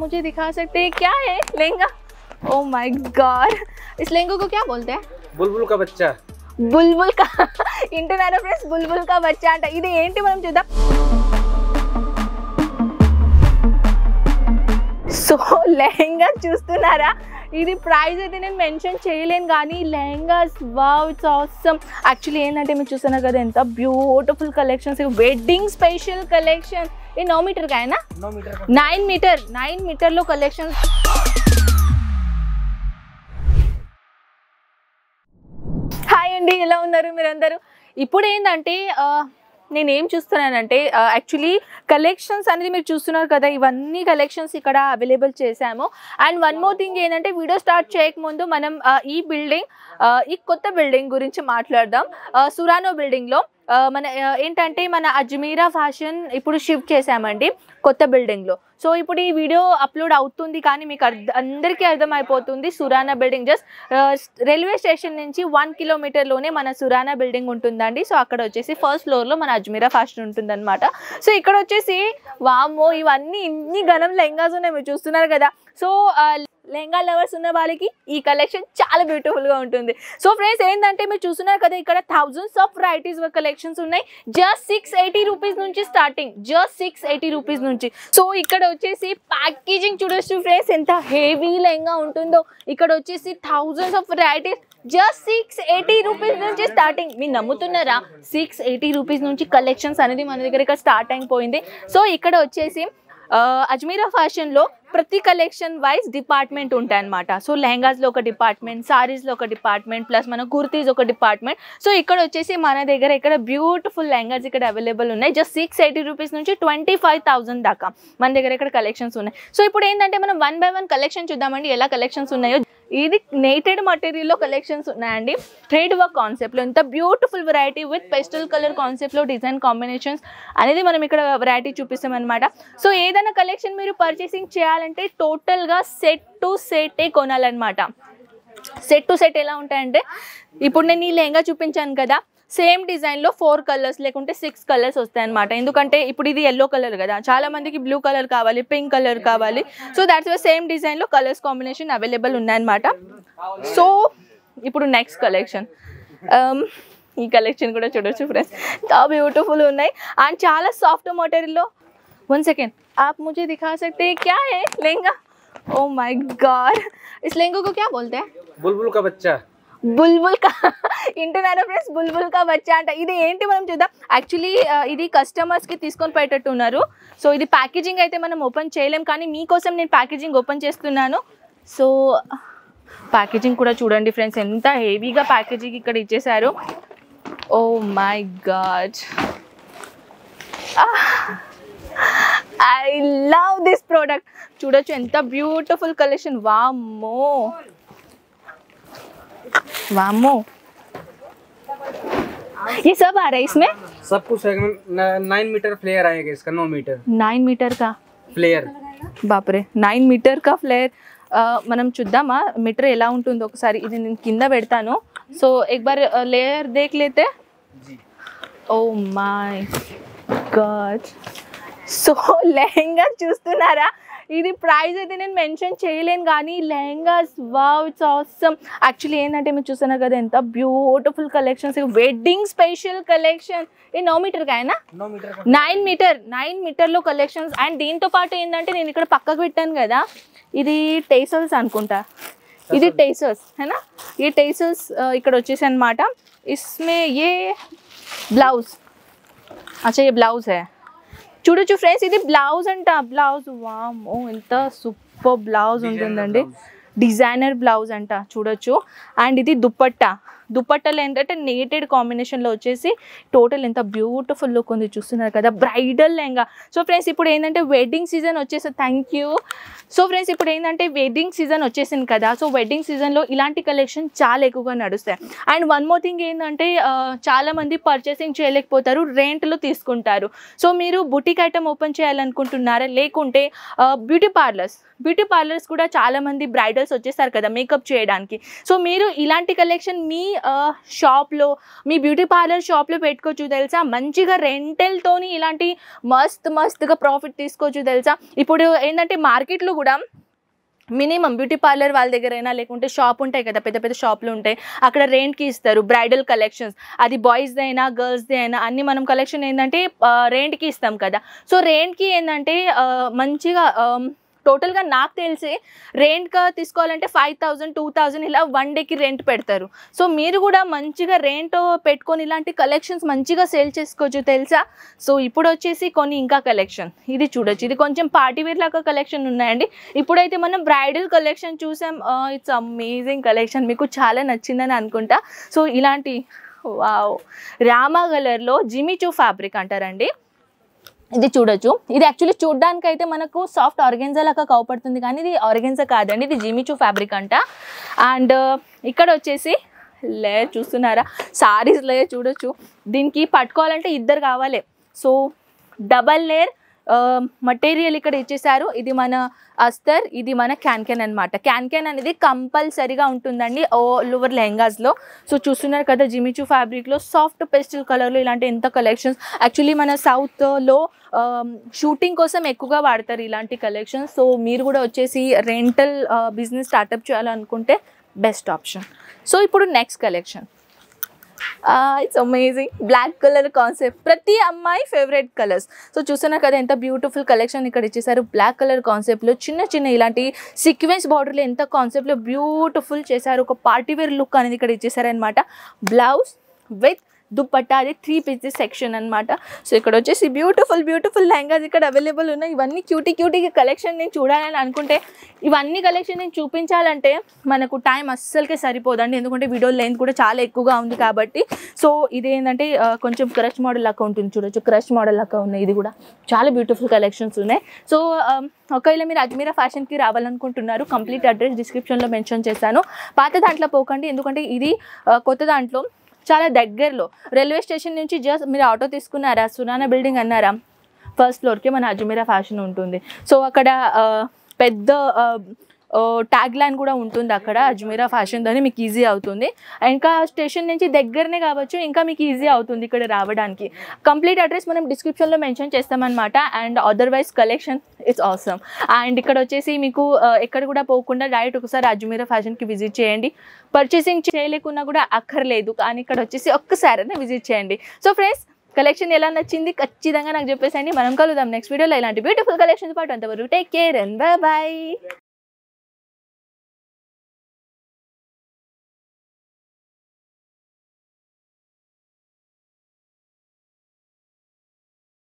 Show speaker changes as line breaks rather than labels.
मुझे दिखा सकते हैं क्या है लहंगा? ओह माय गॉड, इस लहंगे को क्या बोलते हैं?
बुलबुल का बच्चा.
బుల్బుల్ కా ఇంటున్నారా ఫ్రెండ్స్, బుల్బుల్ కా బచ్చా అంట. ఇది ఏంటి మనం చూద్దాం. సో లెహంగా చూస్తున్నారా, ఇది ప్రైస్ అయితే నేను మెన్షన్ చేయలేను కానీ lehengas wow it's awesome. Actually ఏంటంటే మీరు చూస్తున్నారు కదా ఎంత beautiful collections, wedding special collection. ये 9 मीटर का है ना? 9 मीटर లో కలెక్షన్. హాయ్ అండి, ఎలా ఉన్నారు మీరందరూ? ఇప్పుడు ఏంటంటే నేను ఏం చూస్తున్నానంటే యాక్చువల్లీ కలెక్షన్స్ అనేది మీరు చూస్తున్నారు కదా, ఇవన్నీ కలెక్షన్స్ ఇక్కడ అవైలబుల్ చేశాము. అండ్ వన్ మోర్ థింగ్ ఏంటంటే వీడియో స్టార్ట్ చేయకముందు మనం ఈ కొత్త బిల్డింగ్ గురించి మాట్లాడదాం. సురానో బిల్డింగ్లో మన ఏంటంటే మన అజ్మీరా ఫ్యాషన్ ఇప్పుడు షిఫ్ట్ చేసామండి కొత్త బిల్డింగ్లో. సో ఇప్పుడు ఈ వీడియో అప్లోడ్ అవుతుంది కానీ మీకు అందరికీ అర్థమైపోతుంది Surana building just railway station నుంచి 1 కిలోమీటర్లోనే మన సురానా బిల్డింగ్ ఉంటుందండి. సో అక్కడ వచ్చేసి ఫస్ట్ ఫ్లోర్లో మన అజ్మీరా ఫ్యాషన్ ఉంటుందన్నమాట. సో ఇక్కడ వచ్చేసి వామ్మో ఇవన్నీ ఇన్ని గణం లెహంగాస్ ఉన్నాయి మీరు చూస్తున్నారు కదా. సో లెహంగా లవర్స్ ఉన్న వాళ్ళకి ఈ కలెక్షన్ చాలా బ్యూటిఫుల్గా ఉంటుంది. సో ఫ్రెండ్స్ ఏంటంటే మీరు చూస్తున్నారు కదా ఇక్కడ థౌజండ్స్ ఆఫ్ వెరైటీస్ కలెక్షన్స్ ఉన్నాయి. జస్ట్ 680 రూపీస్ నుంచి స్టార్టింగ్, జస్ట్ 680 రూపీస్ నుంచి. సో ఇక్కడ వచ్చేసి ప్యాకేజింగ్ చూడొచ్చు ఫ్రెండ్స్ ఎంత హెవీ లెహంగా ఉంటుందో. ఇక్కడ వచ్చేసి thousands of varieties just 680 rupees నుంచి స్టార్టింగ్. మీరు నమ్ముతున్నారా? 680 రూపీస్ నుంచి కలెక్షన్స్ అనేది మన దగ్గర ఇక్కడ స్టార్ట్ అయిపోయింది. సో ఇక్కడ వచ్చేసి అజ్మీరా ఫ్యాషన్లో ప్రతి కలెక్షన్ వైజ్ డిపార్ట్మెంట్ ఉంటాయి అన్నమాట. సో లెహంగాస్లో ఒక డిపార్ట్మెంట్, సారీస్లో ఒక డిపార్ట్మెంట్, ప్లస్ మన కుర్తీస్ ఒక డిపార్ట్మెంట్. సో ఇక్కడ వచ్చేసి మన దగ్గర ఇక్కడ బ్యూటిఫుల్ లెహంగాస్ ఇక్కడ అవైలబుల్ ఉన్నాయి. జస్ట్ 680 రూపీస్ నుంచి 25,000 దాకా మన దగ్గర ఇక్కడ కలెక్షన్స్ ఉన్నాయి. సో ఇప్పుడు ఏంటంటే మనం 1 by 1 కలెక్షన్ చూద్దామండి ఎలా కలెక్షన్స్ ఉన్నాయో. ఇది నెయిటెడ్ మటీరియల్లో కలెక్షన్స్ ఉన్నాయండి, థ్రెడ్ వర్క్ కాన్సెప్ట్లో ఇంత beautiful variety with pastel colour కాన్సెప్ట్లో డిజైన్ కాంబినేషన్స్ అనేది మనం ఇక్కడ వెరైటీ చూపిస్తాం అనమాట. సో ఏదైనా కలెక్షన్ మీరు పర్చేసింగ్ చేయాలంటే టోటల్గా సెట్ టు సెటే కొనాలన్నమాట. సెట్ టు సెట్ ఎలా ఉంటాయంటే ఇప్పుడు నేను ఈ లెహంగా చూపించాను కదా, సేమ్ డిజైన్లో 4 కలర్స్ లేకుంటే 6 కలర్స్ వస్తాయన్నమాట. ఎందుకంటే ఇప్పుడు ఇది ఎల్లో కలర్ కదా, చాలా మందికి బ్లూ కలర్ కావాలి, పింక్ కలర్ కావాలి. సో దాట్స్ వై సేమ్ డిజైన్లో కలర్స్ కాంబినేషన్ అవైలబుల్ ఉన్నాయన్నమాట. సో ఇప్పుడు నెక్స్ట్ కలెక్షన్, ఈ కలెక్షన్ కూడా చూడొచ్చు ఫ్రెండ్స్, చాలా బ్యూటిఫుల్ ఉన్నాయి అండ్ చాలా సాఫ్ట్ మటీరియల్లో. 1 सेकेंड, आप मुझे दिखा सकते हैं क्या है लहंगा? ओह माय गॉड, इस लहंगे को क्या बोलते हैं?
बुलबुल का बच्चा.
బుల్బుల్ కా ఇంటున్నారా ఫ్రెండ్స్, బుల్బుల్ కా బచ్చా అంట. ఇది ఏంటి మనం చూద్దాం. యాక్చువల్లీ ఇది కస్టమర్స్కి తీసుకొని పోయేటట్టు ఉన్నారు. సో ఇది ప్యాకేజింగ్ అయితే మనం ఓపెన్ చేయలేం కానీ మీకోసం నేను ప్యాకేజింగ్ ఓపెన్ చేస్తున్నాను. సో ప్యాకేజింగ్ కూడా చూడండి ఫ్రెండ్స్ ఎంత హెవీగా ప్యాకేజింగ్ ఇక్కడ ఇచ్చేసారు. Oh my God, I love this product. చూడొచ్చు ఎంత బ్యూటిఫుల్ కలెక్షన్. వామ్మో वामो, ये सब आ रहा है इसमें?
सब कुछ 9 मीटर फ्लेयर आएगा इसका. 9 मीटर
का
फ्लेयर.
बाप रे, 9 मीटर का फ्लेयर. మనం చూద్దామా మీటర్ ఎలా ఉంటుందో ఒకసారి. ఇది నేను కింద పెడతాను. సో एक बार लेयर देख लेते. Oh my God, so lehenga చూస్తున్నారా, ఇది ప్రైస్ అయితే నేను మెన్షన్ చేయలేను కానీ lehengas wow it's awesome. Actually ఏంటంటే మీరు చూస్తున్నారు కదా ఎంత beautiful collections, wedding special collection. ये 9 मीटर का है ना? 9 मीटర్లో కలెక్షన్స్. అండ్ దీంతో పాటు ఏంటంటే నేను ఇక్కడ పక్కకు పెట్టాను కదా, ఇది టేసల్స్ అనుకుంటా, ఇది టేసల్స్ హేనా, ఈ టేసల్స్ ఇక్కడ వచ్చేసి అనమాట. ఇస్మే ఏ బ్లౌజ్, అచ్చా ये బ్లౌజ్ है. చూడొచ్చు ఫ్రెండ్స్ ఇది బ్లౌజ్ అంట. బ్లౌజ్ వామ్మో ఎంత సూపర్ బ్లౌజ్ ఉంటుందండి, డిజైనర్ బ్లౌజ్ అంట చూడొచ్చు. అండ్ ఇది దుపట్టా, దుపట్టాలో ఏంటంటే నేటెడ్ కాంబినేషన్లో వచ్చేసి టోటల్ ఎంత బ్యూటిఫుల్ లుక్ ఉంది చూస్తున్నారు కదా, బ్రైడల్ లెహంగా. సో ఫ్రెండ్స్ ఇప్పుడు ఏంటంటే వెడ్డింగ్ సీజన్ వచ్చేసి థ్యాంక్ యూ. సో ఫ్రెండ్స్ ఇప్పుడు ఏంటంటే వెడ్డింగ్ సీజన్ వచ్చేసింది కదా, సో వెడ్డింగ్ సీజన్లో ఇలాంటి కలెక్షన్ చాలా ఎక్కువగా నడుస్తాయి. అండ్ వన్ మోర్ థింగ్ ఏంటంటే చాలామంది పర్చేసింగ్ చేయలేకపోతారు, రెంట్లో తీసుకుంటారు. సో మీరు బుటిక్ ఐటమ్ ఓపెన్ చేయాలనుకుంటున్నారా, లేకుంటే బ్యూటీ పార్లర్స్ బ్యూటీ పార్లర్స్ కూడా చాలామంది బ్రైడల్స్ వచ్చేస్తారు కదా మేకప్ చేయడానికి. సో మీరు ఇలాంటి కలెక్షన్ మీ షాప్లో, మీ బ్యూటీ పార్లర్ షాప్లో పెట్టుకోవచ్చు తెలుసా. మంచిగా రెంటల్తోని ఇలాంటి మస్తుగా ప్రాఫిట్ తీసుకోవచ్చు తెలుసా. ఇప్పుడు ఏంటంటే మార్కెట్లో కూడా మినిమం బ్యూటీ పార్లర్ వాళ్ళ దగ్గరైనా లేకుంటే షాప్ ఉంటాయి కదా, పెద్ద పెద్ద షాపులు ఉంటాయి, అక్కడ రెంట్కి ఇస్తారు బ్రైడల్ కలెక్షన్స్. అది బాయ్స్ది అయినా గర్ల్స్ది అయినా అన్ని మనం కలెక్షన్ ఏంటంటే రెంట్కి ఇస్తాం కదా. సో రెంట్కి ఏంటంటే మంచిగా టోటల్గా నాకు తెలిసి రెంట్గా తీసుకోవాలంటే 5,000 2,000 ఇలా 1 డేకి రెంట్ పెడతారు. సో మీరు కూడా మంచిగా రెంట్ పెట్టుకొని ఇలాంటి కలెక్షన్స్ మంచిగా సేల్ చేసుకోవచ్చు తెలుసా. సో ఇప్పుడు వచ్చేసి కొన్ని ఇంకా కలెక్షన్ ఇది చూడొచ్చు. ఇది కొంచెం పార్టీ వేర్ లాగా కలెక్షన్ ఉన్నాయండి. ఇప్పుడైతే మనం బ్రైడల్ కలెక్షన్ చూసాం. ఇట్స్ అమేజింగ్ కలెక్షన్, మీకు చాలా నచ్చిందని అనుకుంటా. సో ఇలాంటి వావ్ రామా కలర్లో జిమిచూ ఫ్యాబ్రిక్ అంటారండి. ఇది చూడొచ్చు. ఇది యాక్చువల్లీ చూడడానికి అయితే మనకు సాఫ్ట్ ఆర్గెన్జా లాగా కవపడుతుంది, కానీ ఇది ఆర్గెన్జా కాదండి, ఇది జిమిచూ ఫ్యాబ్రిక్ అంట. అండ్ ఇక్కడ వచ్చేసి లేయర్ చూస్తున్నారా, సారీస్ లేయర్ చూడొచ్చు. దీనికి పట్టుకోవాలంటే ఇద్దరు కావాలి. సో డబల్ లేయర్ మటీరియల్ ఇక్కడ ఇచ్చేసారు. ఇది మన అస్తర్, ఇది మన క్యాన్కెన్ అనమాట. క్యాన్కెన్ అనేది కంపల్సరీగా ఉంటుందండి ఆల్ ఓవర్ లెహంగాస్లో. సో చూస్తున్నారు కదా జిమిచూ ఫ్యాబ్రిక్లో సాఫ్ట్ పెస్టల్ కలర్లో ఇలాంటి ఎంత కలెక్షన్స్. యాక్చువల్లీ మన సౌత్లో షూటింగ్ కోసం ఎక్కువగా వాడతారు ఇలాంటి కలెక్షన్స్. సో మీరు కూడా వచ్చేసి రెంటల్ బిజినెస్ స్టార్టప్ చేయాలనుకుంటే బెస్ట్ ఆప్షన్. సో ఇప్పుడు next collection, it's amazing black colour concept, ప్రతి అమ్మాయి ఫేవరెట్ కలర్స్. సో చూస్తున్నారు కదా ఎంత బ్యూటిఫుల్ కలెక్షన్ ఇక్కడ ఇచ్చేసారు. బ్లాక్ కలర్ కాన్సెప్ట్లో చిన్న ఇలాంటి సీక్వెన్స్ బార్డర్లో ఎంత కాన్సెప్ట్లో బ్యూటిఫుల్ చేశారు. ఒక పార్టీ వేర్ లుక్ అనేది ఇక్కడ ఇచ్చేసారు అనమాట. బ్లౌజ్ విత్ దుప్పట్టా, అది 3 పీసెస్ సెక్షన్ అనమాట. సో ఇక్కడ వచ్చేసి బ్యూటిఫుల్ లెహంగాస్ ఇక్కడ అవైలబుల్ ఉన్నాయి. ఇవన్నీ క్యూటీ కలెక్షన్ నేను చూడాలని అనుకుంటే, ఇవన్నీ కలెక్షన్ నేను చూపించాలంటే మనకు టైం అస్సలకే సరిపోదండి, ఎందుకంటే వీడియో లెంత్ కూడా చాలా ఎక్కువగా ఉంది కాబట్టి. సో ఇది ఏంటంటే కొంచెం క్రష్ మోడల్ లాగా ఉంటుంది చూడొచ్చు, క్రష్ మోడల్ లాగా ఉన్నాయి. ఇది కూడా చాలా బ్యూటిఫుల్ కలెక్షన్స్ ఉన్నాయి. సో ఒకవేళ మీరు అజ్మీరా ఫ్యాషన్కి రావాలనుకుంటున్నారు, కంప్లీట్ అడ్రస్ డిస్క్రిప్షన్లో మెన్షన్ చేశాను. పాత దాంట్లో పోకండి, ఎందుకంటే ఇది కొత్త దాంట్లో చాలా దగ్గరలో రైల్వే స్టేషన్ నుంచి జస్ట్ మీరు ఆటో తీసుకున్నారా, సునానా బిల్డింగ్ అన్నారా, ఫస్ట్ ఫ్లోర్కి మన అజ్మీరా ఫ్యాషన్ ఉంటుంది. సో అక్కడ పెద్ద ట్యాగ్ లైన్ కూడా ఉంటుంది అక్కడ అజ్మీరా ఫ్యాషన్ అని, మీకు ఈజీ అవుతుంది. ఇంకా స్టేషన్ నుంచి దగ్గరనే కావచ్చు, ఇంకా మీకు ఈజీ అవుతుంది ఇక్కడ రావడానికి. కంప్లీట్ అడ్రస్ మనం డిస్క్రిప్షన్లో మెన్షన్ చేస్తామన్నమాట. And otherwise collection it's awesome. And ఇక్కడ వచ్చేసి మీకు ఎక్కడ కూడా పోకుండా డైరెక్ట్ ఒకసారి అజ్మీరా ఫ్యాషన్కి విజిట్ చేయండి. పర్చేసింగ్ చేయలేకున్నా కూడా అక్కర్లేదు, కానీ ఇక్కడ వచ్చేసి ఒక్కసారైనా విజిట్ చేయండి. సో ఫ్రెండ్స్, కలెక్షన్ ఎలా నచ్చింది ఖచ్చితంగా నాకు చెప్పేసండి. మనం కలుద్దాం నెక్స్ట్ వీడియోలో ఇలాంటి బ్యూటిఫుల్ కలెక్షన్స్ పాటు. అంతవరకు టేక్ కేర్ అండ్ బై.